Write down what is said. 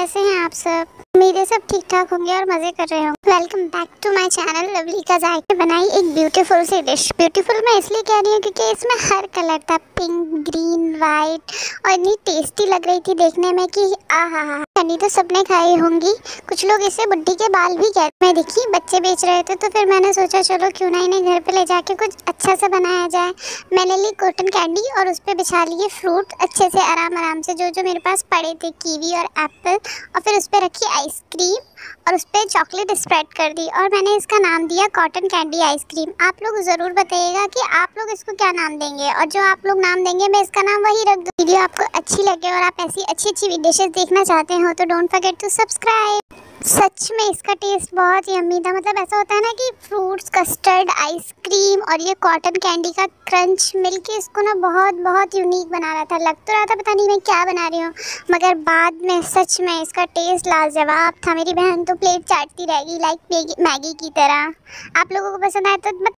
कैसे हैं आप सब? मेरे सब ठीक ठाक होंगे और मजे कर रहे होंगे। Welcome back to my channel lovely का जायके बनाई एक ब्यूटीफुल सी डिश। ब्यूटीफुल मैं इसलिए कह रही हूँ क्योंकि इसमें हर कलर था, पिंक, ग्रीन, वाइट, और इतनी टेस्टी लग रही थी देखने में कि आहा। यानी तो सबने खाई होंगी। कुछ लोग इसे बुड्ढी के बाल भी कहते हैं। देखिए बच्चे बेच रहे थे तो फिर मैंने सोचा चलो क्यों ना इन्हें घर पे ले जाके कुछ अच्छा सा बनाया जाए। मैंने ली कॉटन कैंडी और उस पर बिछा लिए फ्रूट अच्छे से आराम से, जो मेरे पास पड़े थे, कीवी और एप्पल, और फिर उस पर रखी आइसक्रीम और उस पर चॉकलेट स्प्रेड कर दी और मैंने इसका नाम दिया कॉटन कैंडी आइसक्रीम। आप लोग ज़रूर बताइएगा कि आप लोग इसको क्या नाम देंगे, और जो आप लोग नाम देंगे मैं इसका नाम वही रख दूँ। वीडियो आपको अच्छी लगे और आप ऐसी अच्छी डिशेस देखना चाहते हो तो डोंट फॉरगेट टू सब्सक्राइब। सच में इसका टेस्ट बहुत यम्मी था। मतलब ऐसा होता है ना कि फ्रूट्स, कस्टर्ड, आइसक्रीम और ये कॉटन कैंडी का क्रंच मिलके इसको ना बहुत यूनिक बना रहा था। लग तो रहा था पता नहीं मैं क्या बना रही हूँ, मगर बाद में सच में इसका टेस्ट लाजवाब था। मेरी बहन तो प्लेट चाटती रहेगी लाइक मैगी की तरह। आप लोगों को पसंद आया तो